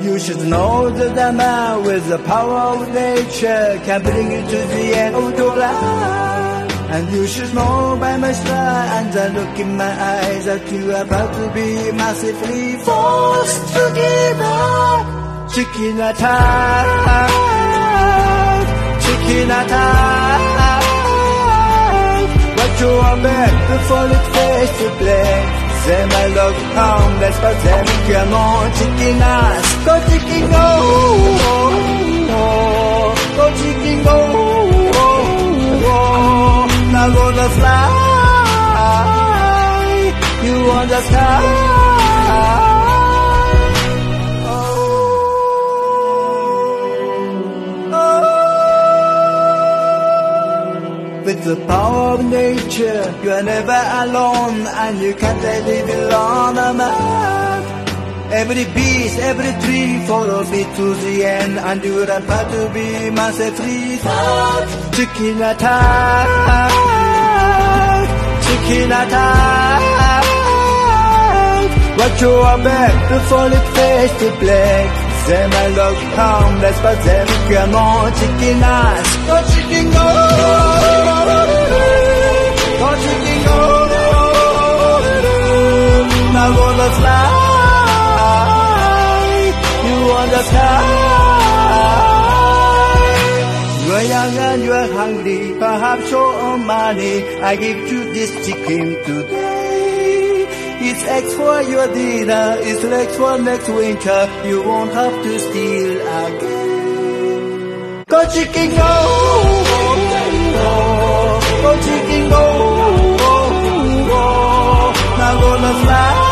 You should know that a man with the power of nature can bring you to the end of your life. And you should know by my smile and the look in my eyes that you are about to be massively forced to give up. Chicken attack, chicken attack. Watch your back before it fades to black. Them I love harmless, but them come on, chicken ass. Go chicken go, go chicken go. Now gonna fly, you on the sky. With the power of nature, you are never alone, and you can't live alone, man. Every beast, every tree follows me to the end, and you are about to be massively fucked. Chicken attack, chicken attack. Watch your back before it fades to black. Them I look harmless, but them come on, chicken ass. Go chicken go, go chicken go. Now gonna fly, you on the sky. You are young and you are hungry, perhaps short on money. I give you this chicken today. It's eggs for your dinner, it's legs for next winter. You won't have to steal again. Go chicken go, go chicken go, now gonna fly.